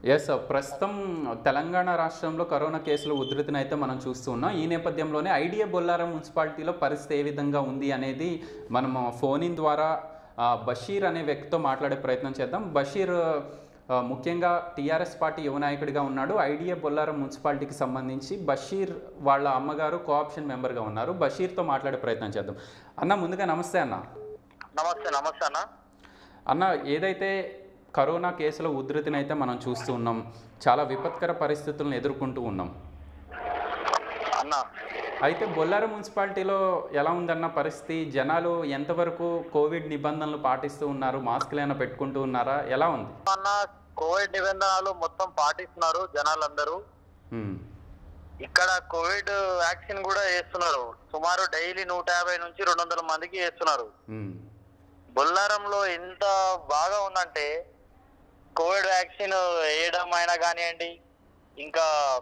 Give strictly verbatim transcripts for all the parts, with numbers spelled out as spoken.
Yes. ప్రస్తుతం తెలంగాణ రాష్ట్రంలో corona కేసుల ఉధృతినైతే మనం చూస్తూ ఉన్నాం. ఈ నేపథ్యంలోనే ఐడియా బొల్లారం మున్సిపాలిటీలో పరిస్థితి ఏ విధంగా ఉంది అనేది మనము ఫోన్ ఇన్ ద్వారా ఆహ్, బషీర్ అనే వ్యక్తితో మాట్లాడే ప్రయత్నం చేద్దాం. బషీర్ ఆహ్, ముఖ్యంగా టీఆర్ఎస్ పార్టీ యువ నాయకుడిగా ఉన్నాడు. ఐడియా బొల్లారం మున్సిపాలిటీకి సంబంధించి బషీర్ వాళ్ళ అమ్మగారు కోఆప్షన్ మెంబర్‌గా ఉన్నారు. బషీర్‌తో మాట్లాడే ప్రయత్నం చేద్దాం. అన్న ముందుగా నమస్తే అన్న. నమస్తే నమస్తే అన్న. అన్న ఏదైతే కరోనా కేసుల ఉధృతినైతే మనం చూస్తూ ఉన్నాం. చాలా విపత్కర పరిస్థితులను ఎదుర్కొంటూ ఉన్నాం. అన్న అయితే బొల్లారం మున్సిపాలిటీలో ఎలా ఉందన్న పరిస్థితి? జనాలు ఎంతవరకు కోవిడ్ నిబంధనలు పాటిస్తూ ఉన్నారు? మాస్కులు ఏమైనా పెట్టుకుంటూ ఉన్నారా? ఎలా ఉంది? అన్న కోవిడ్ నిబంధనలు మొత్తం పాటిస్తున్నారు జనాలందరూ. హ్మ్. ఇక్కడ కోవిడ్ వ్యాక్సిన్ కూడా వేస్తున్నారు. సుమారు డైలీ నూట యాభై నుంచి రెండు వందల మందికి వేస్తున్నారు. హ్మ్. బొల్లారంలో ఎంత బాగా ఉందంటే కోవిడ్ వ్యాక్సిన్ వేయడం అయినా కానివ్వండి, ఇంకా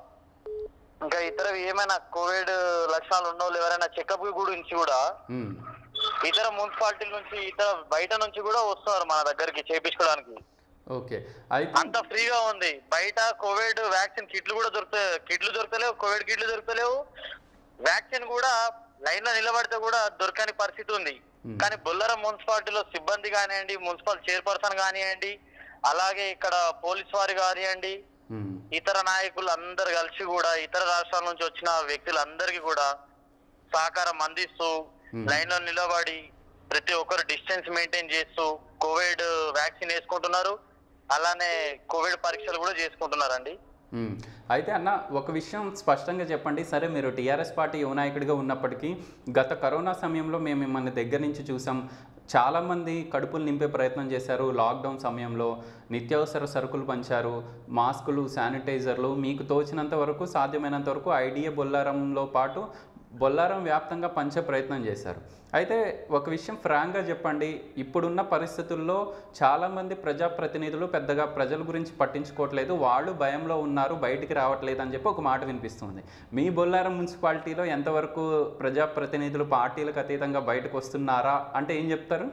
ఇంకా ఇతర ఏమైనా కోవిడ్ లక్షణాలు ఉన్న వాళ్ళు ఎవరైనా చెకప్ గురించి కూడా హ్మ్. ఇతర మున్సిపాలిటీల నుంచి ఇతర బయట నుంచి కూడా వస్తున్నారు మన దగ్గరికి చేయించుకోవడానికి. ఓకే. అయితే అంత ఫ్రీగా ఉంది. బయట కోవిడ్ వ్యాక్సిన్ కిట్లు కూడా దొరుకుతాయి, కిట్లు దొరకలేవు, కోవిడ్ కిట్లు దొరకలేవు. వ్యాక్సిన్ కూడా లైన్ లో నిలబడితే కూడా దొరకని పరిస్థితి ఉంది. Hmm. కానీ బొల్లారం మున్సిపాలిటీలో సిబ్బంది కానివ్వండి, మున్సిపల్ చైర్పర్సన్ కానివ్వండి, అలాగే ఇక్కడ పోలీస్ వారు కానివ్వండి, హ్మ్. ఇతర నాయకులు అందరు కలిసి కూడా ఇతర రాష్ట్రాల నుంచి వచ్చిన వ్యక్తులందరికీ కూడా సహకారం అందిస్తూ Hmm. లైన్ లో నిలబడి ప్రతి ఒక్కరు డిస్టెన్స్ మెయింటైన్ చేస్తూ కోవిడ్ వ్యాక్సిన్ వేసుకుంటున్నారు. అలానే కోవిడ్ పరీక్షలు కూడా చేసుకుంటున్నారండి. హ్మ్. అయితే అన్న ఒక విషయం స్పష్టంగా చెప్పండి. సరే మీరు టీఆర్ఎస్ పార్టీ యువ నాయకుడిగా ఉన్నప్పటికీ గత కరోనా సమయంలో మేము మిమ్మల్ని దగ్గర నుంచి చూసాం. చాలామంది కడుపులు నింపే ప్రయత్నం చేశారు. లాక్డౌన్ సమయంలో నిత్యావసర సరుకులు పంచారు. మాస్కులు, శానిటైజర్లు మీకు తోచినంత వరకు సాధ్యమైనంత వరకు ఐడియా బొల్లారంలో పాటు బొల్లారం వ్యాప్తంగా పంచే ప్రయత్నం చేశారు. అయితే ఒక విషయం ఫ్రాంక్గా చెప్పండి. ఇప్పుడున్న పరిస్థితుల్లో చాలామంది ప్రజాప్రతినిధులు పెద్దగా ప్రజల గురించి పట్టించుకోవట్లేదు. వాళ్ళు భయంలో ఉన్నారు, బయటికి రావట్లేదు అని చెప్పి ఒక మాట వినిపిస్తుంది. మీ బొల్లారం మున్సిపాలిటీలో ఎంతవరకు ప్రజాప్రతినిధులు పార్టీలకు అతీతంగా బయటకు వస్తున్నారా అంటే ఏం చెప్తారు?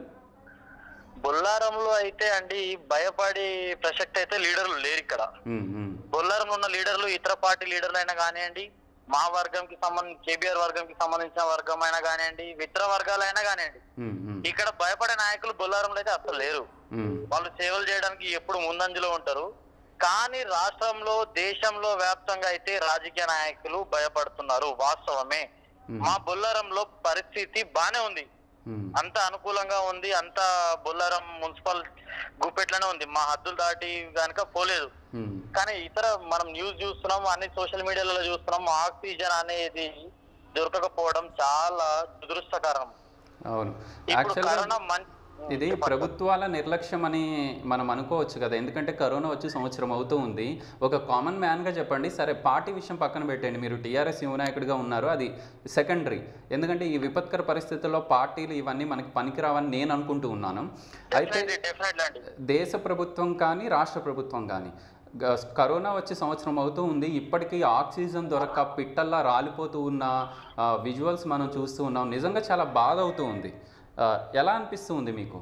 బొల్లారంలో అయితే అండి భయపడి ప్రసక్తి అయితే లీడర్లు లేరు ఇక్కడ. హ్మ్. హ్మ్. బొల్లారంలో ఉన్న లీడర్లు ఇతర పార్టీ లీడర్లు అయినా కానివ్వండి, మా వర్గంకి సంబంధించి కేబీఆర్ వర్గంకి సంబంధించిన వర్గం అయినా కానివ్వండి, ఇతర వర్గాలైనా కానివ్వండి, హ్మ్. హ్మ్. ఇక్కడ భయపడే నాయకులు బొల్లారంలో అయితే అసలు లేరు. హ్మ్. వాళ్ళు సేవలు చేయడానికి ఎప్పుడు ముందంజలో ఉంటారు. కానీ రాష్ట్రంలో, దేశంలో వ్యాప్తంగా అయితే రాజకీయ నాయకులు భయపడుతున్నారు. వాస్తవమే. Hmm. మా బొల్లారంలో పరిస్థితి బానే ఉంది, హ్మ్. అంత అనుకూలంగా ఉంది. అంత బొల్లారం మున్సిపల్ గుప్పెట్లనే ఉంది. మా హద్దులు దాటి కనుక పోలేదు. హ్మ్. కానీ ఇతర మనం న్యూస్ చూస్తున్నాం, అన్ని సోషల్ మీడియాలలో చూస్తున్నాం, ఆక్సిజన్ అనేది దొరకకపోవడం చాలా దురదృష్టకరం. అవును. ఇప్పుడు యాక్చువల్‌గా కరోనా మం- ఇది చెప్పండి. ప్రభుత్వాల నిర్లక్ష్యం అని మనం అనుకోవచ్చు కదా! ఎందుకంటే కరోనా వచ్చి సంవత్సరం అవుతూ ఉంది. ఒక కామన్ మ్యాన్‌గా చెప్పండి. సరే పార్టీ విషయం పక్కన పెట్టండి. మీరు టీఆర్ఎస్ యువ నాయకుడిగా ఉన్నారు. అది సెకండరీ. ఎందుకంటే ఈ విపత్కర పరిస్థితుల్లో పార్టీలు ఇవన్నీ మనకి పనికిరావని నేను అనుకుంటూ ఉన్నాను. అయితే Definitely, definitely అండి. దేశ ప్రభుత్వం కానీ, రాష్ట్ర ప్రభుత్వం కానీ గ కరోనా వచ్చి సంవత్సరం అవుతూ ఉంది. ఇప్పటికీ ఆక్సిజన్ దొరక్క పిట్టల్లా రాలిపోతూ ఉన్న ఆహ్, విజువల్స్ మనం చూస్తూ ఉన్నాం. నిజంగా చాలా బాధ అవుతూ ఉంది. ఆహ్, ఎలా అనిపిస్తూ ఉంది మీకు?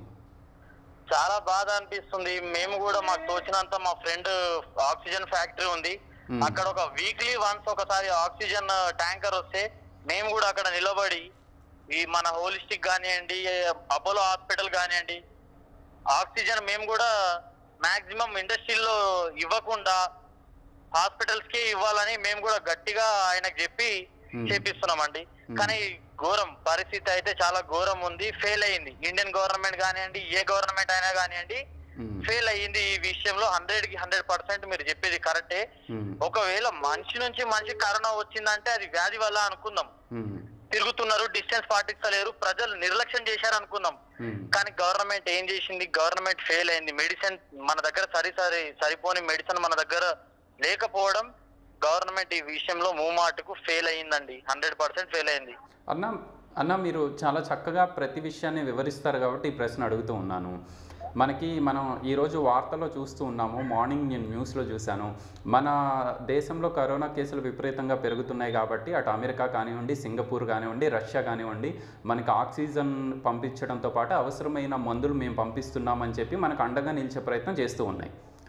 చాలా బాధ అనిపిస్తుంది. మేము కూడా మాకు తోచినంత, మా ఫ్రెండ్ ఆక్సిజన్ ఫ్యాక్టరీ ఉంది, Hmm. అక్కడ ఒక వీక్లీ వన్స్ ఒకసారి ఆక్సిజన్ ట్యాంకర్ వస్తే మేము కూడా అక్కడ నిలబడి ఈ మన హోలిస్టిక్ కానివ్వండి, అపోలో హాస్పిటల్ కానివ్వండి, ఆక్సిజన్ మేము కూడా మాక్సిమం ఇండస్ట్రీలో ఇవ్వకుండా హాస్పిటల్స్ కి ఇవ్వాలని మేము కూడా గట్టిగా ఆయనకు చెప్పి Hmm. చేపిస్తున్నామండి. Hmm. కానీ ఘోరం పరిస్థితి అయితే చాలా ఘోరం ఉంది. ఫెయిల్ అయింది ఇండియన్ గవర్నమెంట్ కానివ్వండి, ఏ గవర్నమెంట్ అయినా కానివ్వండి, హ్మ్. ఫెయిల్ అయ్యింది ఈ విషయంలో. హండ్రెడ్ కి హండ్రెడ్ పర్సెంట్ మీరు చెప్పేది కరెక్టే. హ్మ్. ఒకవేళ మనిషి నుంచి మనిషి కరోనా వచ్చిందంటే అది వ్యాధి వల్ల అనుకుందాం. హ్మ్. తిరుగుతున్నారు, డిస్టెన్స్ పాటిస్తలేరు, ప్రజలు నిర్లక్ష్యం చేశారు అనుకుందాం. హ్మ్. కానీ గవర్నమెంట్ ఏం చేసింది? గవర్నమెంట్ ఫెయిల్ అయింది. మెడిసిన్ మన దగ్గర సరి సరి సరిపోని మెడిసిన్ మన దగ్గర లేకపోవడం, గవర్నమెంట్ ఈ విషయంలో మూమాటకు ఫెయిల్ అయ్యిందండి. హండ్రెడ్ పర్సెంట్ ఫెయిల్ అయింది. అన్న అన్న మీరు చాలా చక్కగా ప్రతి విషయాన్ని వివరిస్తారు కాబట్టి ఈ ప్రశ్న అడుగుతూ ఉన్నాను. మనకి మనం ఈరోజు వార్తల్లో చూస్తూ ఉన్నాము. మార్నింగ్ నేను న్యూస్లో చూశాను. మన దేశంలో కరోనా కేసులు విపరీతంగా పెరుగుతున్నాయి కాబట్టి అటు అమెరికా కానివ్వండి, సింగపూర్ కానివ్వండి, రష్యా కానివ్వండి మనకి ఆక్సిజన్ పంపించడంతో పాటు అవసరమైన మందులు మేము పంపిస్తున్నామని చెప్పి మనకు అండగా నిలిచే ప్రయత్నం చేస్తూ ఉన్నాయి.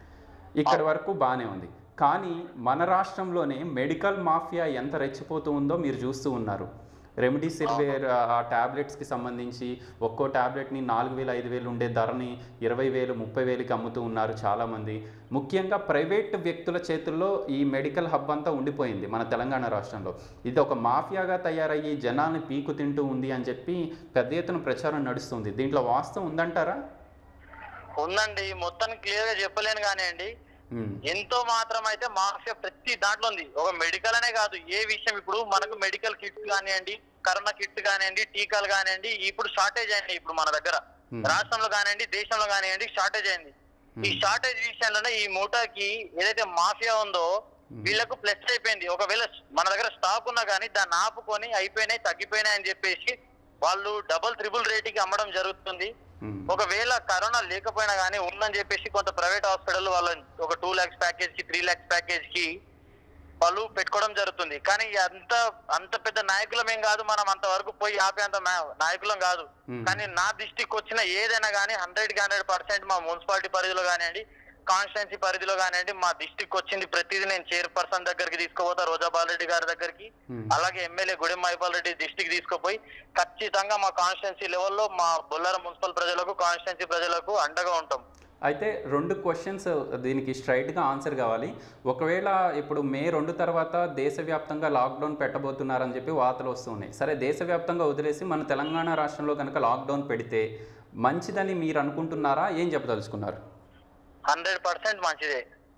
ఇక్కడి వరకు బాగానే ఉంది. కానీ మన రాష్ట్రంలోనే మెడికల్ మాఫియా ఎంత రెచ్చిపోతూ ఉందో మీరు చూస్తూ ఉన్నారు. రెమ్డెసివిర్ ఆ టాబ్లెట్స్కి సంబంధించి ఒక్కో టాబ్లెట్ని నాలుగు వేలు ఐదు వేలు ఉండే ధరని ఇరవై వేలు ముప్పై వేలకి అమ్ముతూ ఉన్నారు చాలామంది. ముఖ్యంగా ప్రైవేట్ వ్యక్తుల చేతుల్లో ఈ మెడికల్ హబ్ అంతా ఉండిపోయింది మన తెలంగాణ రాష్ట్రంలో. ఇది ఒక మాఫియాగా తయారయ్యి జనాన్ని పీకు తింటూ ఉంది అని చెప్పి పెద్ద ఎత్తున ప్రచారం నడుస్తుంది. దీంట్లో వాస్తవం ఉందంటారా? ఉందండి, మొత్తం క్లియర్ గా చెప్పలేను కానీ అండి, ఎంతో మాత్రం అయితే మాఫియా ప్రతి దాంట్లో ఉంది. ఒక మెడికల్ అనే కాదు, ఏ విషయం ఇప్పుడు మనకు మెడికల్ కిట్స్ కానివ్వండి, కరోనా కిట్ కానివ్వండి, టీకాలు కానివ్వండి, ఇప్పుడు షార్టేజ్ అయింది. ఇప్పుడు మన దగ్గర రాష్ట్రంలో కానివ్వండి, దేశంలో కానివ్వండి షార్టేజ్ అయింది. ఈ షార్టేజ్ విషయంలోనే ఈ మూటాకి ఏదైతే మాఫియా ఉందో వీళ్ళకు ప్లస్ అయిపోయింది. ఒకవేళ మన దగ్గర స్టాక్ ఉన్నా కానీ దాన్ని ఆపుకొని అయిపోయినాయి తగ్గిపోయినాయి అని చెప్పేసి వాళ్ళు డబుల్ త్రిబుల్ రేటుకి అమ్మడం జరుగుతుంది. ఒకవేళ కరోనా లేకపోయినా కానీ ఉందని చెప్పేసి కొంత ప్రైవేట్ హాస్పిటల్ వాళ్ళ ఒక టూ ల్యాక్స్ ప్యాకేజ్ కి త్రీ ల్యాక్స్ ప్యాకేజ్ కి వాళ్ళు పెట్టుకోవడం జరుగుతుంది. కానీ అంత అంత పెద్ద నాయకులం ఏం కాదు, మనం అంతవరకు పోయి ఆపేంత నాయకులం కాదు. కానీ నా దృష్టికి వచ్చిన ఏదైనా కానీ హండ్రెడ్ కి హండ్రెడ్ పర్సెంట్ మా మున్సిపాలిటీ పరిధిలో కానివ్వండి, కాన్స్టిట్యున్సీ పరిధిలో కానివ్వండి, మా డిస్టిక్ వచ్చింది ప్రతిదీ నేను చైర్పర్సన్ దగ్గరికి తీసుకుపోతా, రోజా బాలరెడ్డి గారి దగ్గరికి, అలాగే ఎమ్మెల్యే గుడెం మైపాల్ రెడ్డి డిస్టిక్ తీసుకుపోయి ఖచ్చితంగా మా కాన్స్టిట్యున్సీ లెవెల్లో మా బొల్లారం మున్సిపల్ ప్రజలకు, కాన్స్టిట్యున్సీ ప్రజలకు అండగా ఉంటాం. అయితే రెండు క్వశ్చన్స్ దీనికి స్ట్రైట్గా ఆన్సర్ కావాలి. ఒకవేళ ఇప్పుడు మే రెండు తర్వాత దేశవ్యాప్తంగా లాక్డౌన్ పెట్టబోతున్నారని చెప్పి వార్తలు వస్తున్నాయి. సరే, దేశవ్యాప్తంగా వదిలేసి మన తెలంగాణ రాష్ట్రంలో కనుక లాక్డౌన్ పెడితే మంచిదని మీరు అనుకుంటున్నారా? ఏం చెప్పదలుచుకున్నారు? హండ్రెడ్ పర్సెంట్ మంచిదే.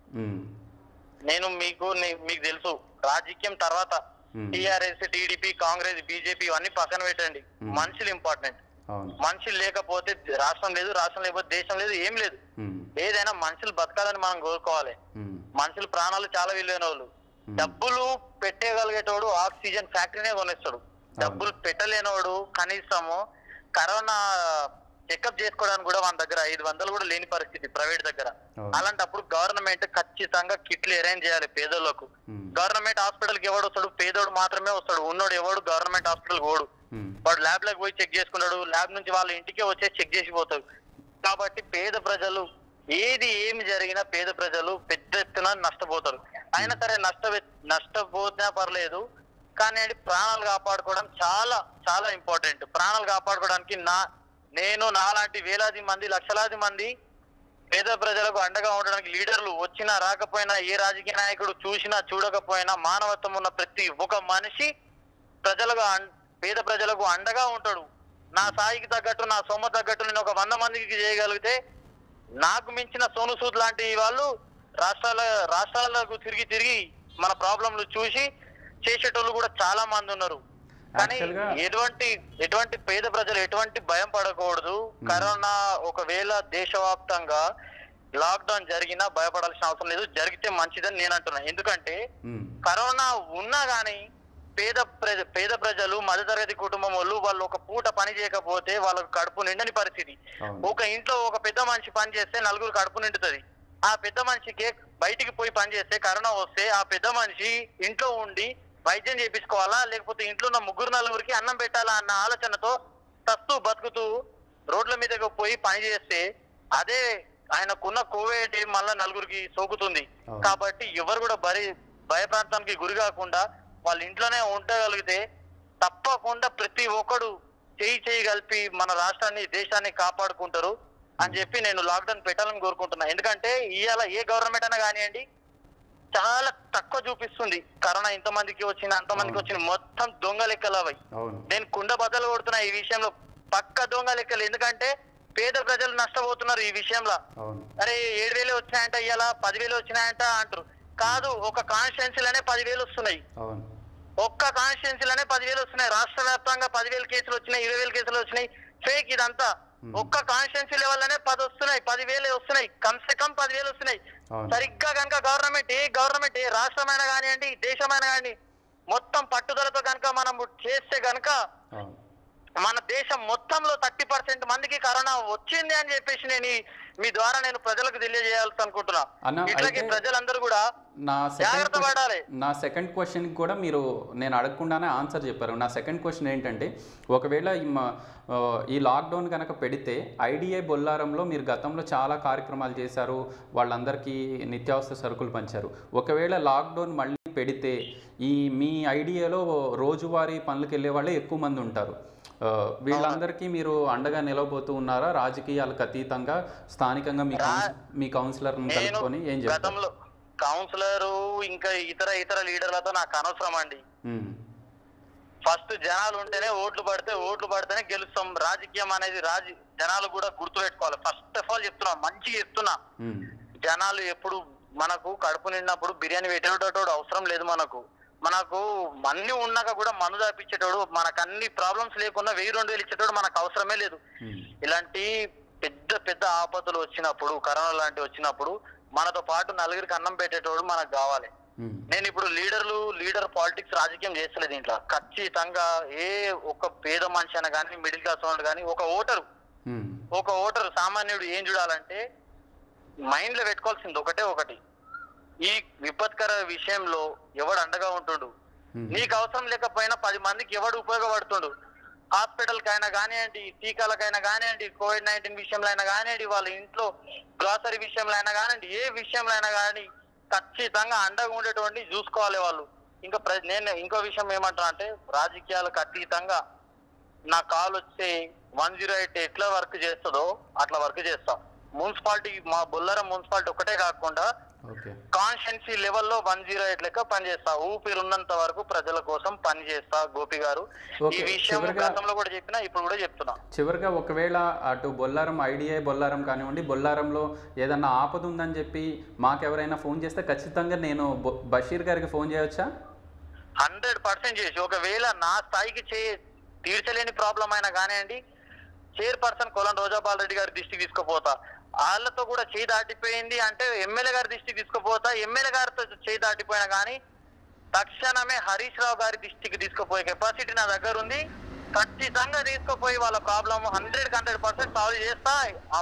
నేను మీకు మీకు తెలుసు, రాజకీయం తర్వాత టిఆర్ఎస్, టీడీపీ, కాంగ్రెస్, బీజేపీ ఇవన్నీ పక్కన పెట్టండి. మనుషులు ఇంపార్టెంట్. మనుషులు లేకపోతే రాష్ట్రం లేదు, రాష్ట్రం లేకపోతే దేశం లేదు, ఏం లేదు. ఏదైనా మనుషులు బతకాలని మనం కోరుకోవాలి. మనుషులు ప్రాణాలు చాలా విలువైన వాళ్ళు. డబ్బులు పెట్టగలిగేటోడు ఆక్సిజన్ ఫ్యాక్టరీనే కొనిస్తాడు. డబ్బులు పెట్టలేనోడు కనీసము కరోనా చెకప్ చేసుకోవడానికి కూడా మన దగ్గర ఐదు వందలు కూడా లేని పరిస్థితి ప్రైవేట్ దగ్గర. అలాంటప్పుడు గవర్నమెంట్ ఖచ్చితంగా కిట్లు అరేంజ్ చేయాలి పేదోళ్లకు. గవర్నమెంట్ హాస్పిటల్ కి ఎవడు వస్తాడు? పేదోడు మాత్రమే వస్తాడు. ఉన్నోడు ఎవడు గవర్నమెంట్ హాస్పిటల్ ఓడు. వాడు ల్యాబ్ లకు పోయి చెక్ చేసుకున్నాడు, ల్యాబ్ నుంచి వాళ్ళ ఇంటికే వచ్చేసి చెక్ చేసిపోతాడు. కాబట్టి పేద ప్రజలు ఏది ఏమి జరిగినా పేద ప్రజలు పెద్ద ఎత్తున నష్టపోతారు. అయినా సరే నష్ట నష్టపోతున్నా పర్లేదు, కానీ ప్రాణాలు కాపాడుకోవడం చాలా చాలా ఇంపార్టెంట్. ప్రాణాలు కాపాడుకోవడానికి నా నేను నాలాంటి వేలాది మంది లక్షలాది మంది పేద ప్రజలకు అండగా ఉండడానికి లీడర్లు వచ్చినా రాకపోయినా, ఏ రాజకీయ నాయకుడు చూసినా చూడకపోయినా, మానవత్వం ఉన్న ప్రతి ఒక మనిషి ప్రజలకు పేద ప్రజలకు అండగా ఉంటాడు. నా స్థాయికి తగ్గట్టు, నా సొమ్ము తగ్గట్టు నేను ఒక వంద మందికి చేయగలిగితే, నాకు మించిన సోను సూద్ లాంటి వాళ్ళు రాష్ట్రాల రాష్ట్రాలకు తిరిగి తిరిగి మన ప్రాబ్లంలు చూసి చేసేటోళ్ళు కూడా చాలా మంది ఉన్నారు. కానీ ఎటువంటి ఎటువంటి పేద ప్రజలు ఎటువంటి భయం పడకూడదు. కరోనా ఒకవేళ దేశవ్యాప్తంగా లాక్డౌన్ జరిగినా భయపడాల్సిన అవసరం లేదు. జరిగితే మంచిదని నేను అంటున్నా. ఎందుకంటే కరోనా ఉన్నా గానీ పేద ప్రజ పేద ప్రజలు మధ్యతరగతి కుటుంబం వాళ్ళు వాళ్ళు ఒక పూట పని చేయకపోతే వాళ్ళకు కడుపు నిండని పరిస్థితి. ఒక ఇంట్లో ఒక పెద్ద మనిషి పని చేస్తే నలుగురు కడుపు నిండుతుంది. ఆ పెద్ద మనిషికి బయటికి పోయి పని చేస్తే కరోనా వస్తే ఆ పెద్ద మనిషి ఇంట్లో ఉండి వైద్యం చేయించుకోవాలా, లేకపోతే ఇంట్లో ఉన్న ముగ్గురు నలుగురికి అన్నం పెట్టాలా అన్న ఆలోచనతో తస్తూ బతుకుతూ రోడ్ల మీదకి పోయి పని చేస్తే అదే ఆయనకున్న కోవిడ్ మళ్ళా నలుగురికి సోకుతుంది. కాబట్టి ఎవరు కూడా భరి భయప్రాంతానికి గురి కాకుండా వాళ్ళ ఇంట్లోనే ఉండగలిగితే తప్పకుండా ప్రతి ఒక్కడు చేయి చేయి కలిపి మన రాష్ట్రాన్ని దేశాన్ని కాపాడుకుంటారు అని చెప్పి నేను లాక్డౌన్ పెట్టాలని కోరుకుంటున్నా. ఎందుకంటే ఇవాళ ఏ గవర్నమెంట్ అయినా కానివ్వండి చాలా తక్కువ చూపిస్తుంది. కరోనా ఇంతమందికి వచ్చింది, అంతమందికి వచ్చింది, మొత్తం దొంగ లెక్కలు అవి. నేను కుండ బద్దలు కొడుతున్నా ఈ విషయంలో, పక్క దొంగ లెక్కలు. ఎందుకంటే పేద ప్రజలు నష్టపోతున్నారు ఈ విషయంలో. అరే ఏడు వేలు వచ్చినాయంట, ఇవాళ పదివేలు వచ్చినాయంట అంటారు. కాదు, ఒక కాన్స్టిట్యున్సీలోనే పదివేలు వస్తున్నాయి. ఒక్క కాన్స్టిట్యున్సీలోనే పదివేలు వస్తున్నాయి. రాష్ట్ర వ్యాప్తంగా పదివేలు కేసులు వచ్చినాయి, ఇరవై వేలు కేసులు వచ్చినాయి. ఫేక్ ఇదంతా. ఒక్క కాన్స్టిట్యున్సీ లెవెల్లోనే పది వస్తున్నాయి, పదివేలు వస్తున్నాయి, కమ్సే కమ్ పదివేలు వస్తున్నాయి. సరిగ్గా కనుక గవర్నమెంట్ ఏ గవర్నమెంట్ ఏ రాష్ట్రమైనా కానివ్వండి, దేశమైనా కానీ మొత్తం పట్టుదలతో కనుక మనం చేస్తే కనుక మన దేశం మొత్తంలో థర్టీ పర్సెంట్ మందికి కరోనా వచ్చింది అని చెప్పేసి నేను మీ ద్వారా నేను ప్రజలకు తెలియజేయాల్సి అనుకుంటున్నా. ఇట్లాగే ప్రజలందరూ కూడా నా సెకండ్ జాగ్రత్త పడాలి. నా సెకండ్ క్వశ్చన్కి కూడా మీరు నేను అడగకుండానే ఆన్సర్ చెప్పారు. నా సెకండ్ క్వశ్చన్ ఏంటంటే, ఒకవేళ ఈ మ- ఆ, ఈ లాక్డౌన్ కనుక పెడితే ఐడిఐ బొల్లారంలో మీరు గతంలో చాలా కార్యక్రమాలు చేశారు, వాళ్ళందరికీ నిత్యావసర సరుకులు పంచారు. ఒకవేళ లాక్డౌన్ మళ్ళీ పెడితే ఈ మీ ఐడియాలో రోజువారీ పనులకు వెళ్ళే వాళ్ళే ఎక్కువ మంది ఉంటారు. ఆ, వీళ్ళందరికీ మీరు అండగా నిలవబోతూ ఉన్నారా? రాజకీయాలకు అతీతంగా స్థానికంగా మీ కౌన్స్- మీ కౌన్సిలర్ని నేను కలుపుకొని ఏం చెప్తారు? గతంలో కౌన్సిలర్ ఇంకా ఇతర ఇతర లీడర్లతో నాకు అనవసరం అండి. ఉమ్, ఫస్ట్ జనాలు ఉంటేనే ఓట్లు పడితే ఓట్లు పడితేనే గెలుస్తాం. రాజకీయం అనేది రాజ జనాలు కూడా గుర్తు పెట్టుకోవాలి. ఫస్ట్ ఆఫ్ ఆల్ చెప్తున్నా, మంచిగా చెప్తున్నా, ఉమ్, జనాలు ఎప్పుడు మనకు కడుపు నిండినప్పుడు బిర్యానీ పెట్టేటోడు అవసరం లేదు. మనకు మనకు అన్ని ఉన్నాక కూడా మందు దాపించేటోడు, మనకు అన్ని ప్రాబ్లమ్స్ లేకుండా వెయ్యి రెండు వేలు ఇచ్చేటోడు మనకు అవసరమే లేదు. ఉమ్, ఇలాంటి పెద్ద పెద్ద ఆపదలు వచ్చినప్పుడు, కరోనా లాంటివి వచ్చినప్పుడు మనతో పాటు నలుగురికి అన్నం పెట్టేటోడు మనకు కావాలి. ఉమ్, నేను ఇప్పుడు లీడర్లు లీడర్ పాలిటిక్స్ రాజకీయం చేస్తలేదు ఇంట్లో. ఖచ్చితంగా ఏ ఒక పేద మనిషి అయినా కానీ, మిడిల్ క్లాస్ వాళ్ళు కానీ, ఒక ఓటరు ఉమ్, ఒక ఓటరు సామాన్యుడు ఏం చూడాలంటే మైండ్ లో పెట్టుకోవాల్సింది ఒకటే ఒకటి, ఈ విపత్కర విషయంలో ఎవడు అండగా ఉంటుండు, ఉమ్, నీకు అవసరం లేకపోయినా పది మందికి ఎవడు ఉపయోగపడుతుండు. హాస్పిటల్ కైనా కానివ్వండి, టీకాలకైనా కానివ్వండి, కోవిడ్ నైన్టీన్ విషయంలో అయినా కానివ్వండి, వాళ్ళ ఇంట్లో గ్రాసరీ విషయంలో అయినా కానివ్వండి, ఏ విషయంలో అయినా కానీ ఖచ్చితంగా అండగా ఉండేటువంటి చూసుకోవాలి వాళ్ళు. ఇంకా ప్ర- నేను ఇంకో విషయం ఏమంటున్నా అంటే, రాజకీయాలకు అతీతంగా నా కాల్ వచ్చే వన్ జీరో ఎయిట్ ఎట్లా వర్క్ చేస్తుందో అట్లా వర్క్ చేస్తా. మున్సిపాలిటీ, మా బొల్లారం మున్సిపాలిటీ ఒకటే కాకుండా ఓకే, కాన్స్టిట్యున్సీ లెవెల్లో వన్ జీరో ఎయిట్ లెక్క పనిచేస్తా. ఊపిరున్నంత వరకు ప్రజల కోసం పని చేస్తా గోపి గారు. ఈ ఓకే. విషయం చివరిగా గతంలో కూడా చెప్పినా, ఇప్పుడు కూడా చెప్తున్నా. చివరిగా ఒకవేళ అటు బొల్లారం ఐడిఐ బొల్లారం కానివ్వండి, బొల్లారంలో ఏదన్నా ఆపద ఉందని చెప్పి మాకెవరైనా ఫోన్ చేస్తే ఖచ్చితంగా నేను బొ- బషీర్ గారికి ఫోన్ చేయవచ్చా? హండ్రెడ్ పర్సెంట్ చేసి, ఒకవేళ నా స్థాయికి చే తీర్చలేని ప్రాబ్లం అయినా కానివ్వండి, చైర్పర్సన్ కొలం రోజాపాల్ రెడ్డి గారి దృష్టికి తీసుకుపోతా. వాళ్ళతో కూడా చేయి దాటిపోయింది అంటే ఎమ్మెల్యే గారి దృష్టికి తీసుకుపోతా. ఎమ్మెల్యే గారితో చేయి దాటిపోయినా కానీ తక్షణమే హరీష్ రావు గారి దృష్టికి తీసుకుపోయే కెపాసిటీ నా దగ్గర ఉంది. ఖచ్చితంగా తీసుకుపోయి వాళ్ళ problem hundred hundred percent solve చేస్తా,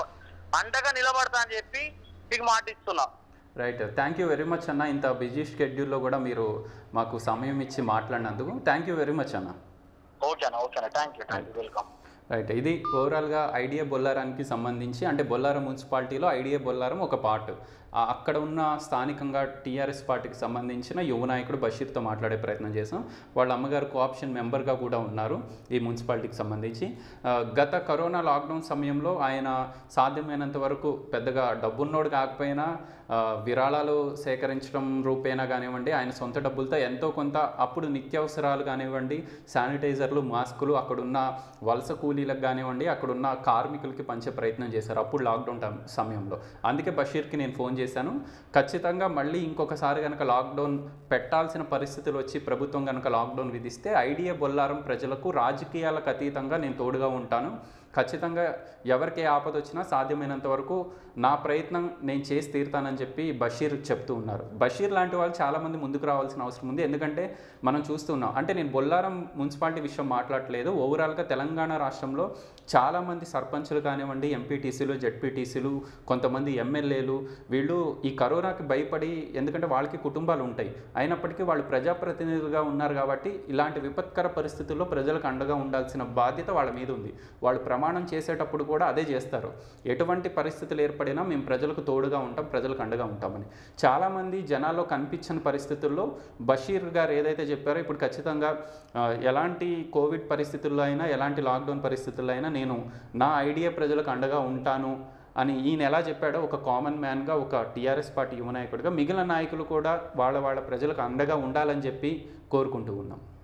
అండగా నిలబడతా అని చెప్పి మీకు మాటిస్తున్నా. Right, thank you very much అన్న. ఇంత బిజీ షెడ్యూల్లో కూడా మీరు మాకు సమయం ఇచ్చి మాట్లాడినందుకు థ్యాంక్ యూ వెరీ మచ్ అన్న. ఓకేనా ఓకేనా thank you thank you welcome. Right, ఇది ఓవరాల్గా ఐడిఐ బొల్లారానికి సంబంధించి, అంటే బొల్లారం మున్సిపాలిటీలో ఐడిఐ బొల్లారం ఒక పార్ట్. ఆ అక్కడ ఉన్న స్థానికంగా టీఆర్ఎస్ పార్టీకి సంబంధించిన యువ నాయకుడు బషీర్తో మాట్లాడే ప్రయత్నం చేసాం. వాళ్ళ అమ్మగారు కోఆప్షన్ మెంబర్గా కూడా ఉన్నారు ఈ మున్సిపాలిటీకి సంబంధించి. ఆ, గత కరోనా లాక్డౌన్ సమయంలో ఆయన సాధ్యమైనంత వరకు పెద్దగా డబ్బున్నోడు కాకపోయినా ఆ, విరాళాలు సేకరించడం రూపేణా కానివ్వండి, ఆయన సొంత డబ్బులతో ఎంతో కొంత అప్పుడు నిత్యావసరాలు కానివ్వండి, శానిటైజర్లు, మాస్కులు అక్కడున్న వలస కూలీలకు కానివ్వండి, అక్కడున్న కార్మికులకి పంచే ప్రయత్నం చేశారు అప్పుడు లాక్డౌన్ టైం సమయంలో. అందుకే బషీర్కి నేను ఫోన్ చేశాను. ఖచ్చితంగా మళ్ళీ ఇంకొకసారి కనుక లాక్డౌన్ పెట్టాల్సిన పరిస్థితులు వచ్చి ప్రభుత్వం కనుక లాక్డౌన్ విధిస్తే ఐడిఐ బొల్లారం ప్రజలకు రాజకీయాలకు అతీతంగా నేను తోడుగా ఉంటాను. ఖచ్చితంగా ఎవరికి ఏ ఆపద వచ్చినా సాధ్యమైనంత వరకు నా ప్రయత్నం నేను చేసి తీరుతానని చెప్పి బషీర్ చెప్తూ ఉన్నారు. బషీర్ లాంటి వాళ్ళు చాలామంది ముందుకు రావాల్సిన అవసరం ఉంది. ఎందుకంటే మనం చూస్తున్నాం, అంటే నేను బొల్లారం మున్సిపాలిటీ విషయం మాట్లాడట్లేదు, ఓవరాల్గా తెలంగాణ రాష్ట్రంలో చాలామంది సర్పంచులు కానివ్వండి, ఎంపీటీసీలు, జెడ్పీటీసీలు, కొంతమంది ఎమ్మెల్యేలు, వీళ్ళు ఈ కరోనాకి భయపడి, ఎందుకంటే వాళ్ళకి కుటుంబాలు ఉంటాయి, అయినప్పటికీ వాళ్ళు ప్రజాప్రతినిధులుగా ఉన్నారు కాబట్టి ఇలాంటి విపత్కర పరిస్థితుల్లో ప్రజలకు అండగా ఉండాల్సిన బాధ్యత వాళ్ళ మీద ఉంది. వాళ్ళు ప్రమాణం చేసేటప్పుడు కూడా అదే చేస్తారు, ఎటువంటి పరిస్థితులు ఏర్పడినా మేము ప్రజలకు తోడుగా ఉంటాం, ప్రజలకు అండగా ఉంటామని. చాలామంది జనాల్లో కనిపించని పరిస్థితుల్లో బషీర్ గారు ఏదైతే చెప్పారో ఇప్పుడు ఖచ్చితంగా ఆ, ఎలాంటి కోవిడ్ పరిస్థితుల్లో అయినా, ఎలాంటి లాక్డౌన్ పరిస్థితుల్లో అయినా నేను నా ఐడియా ప్రజలకు అండగా ఉంటాను అని ఈయన ఎలా చెప్పాడో, ఒక కామన్ మ్యాన్గా, ఒక టీఆర్ఎస్ పార్టీ యువ నాయకుడిగా మిగిలిన నాయకులు కూడా వాళ్ళ వాళ్ళ ప్రజలకు అండగా ఉండాలని చెప్పి కోరుకుంటూ ఉన్నాం.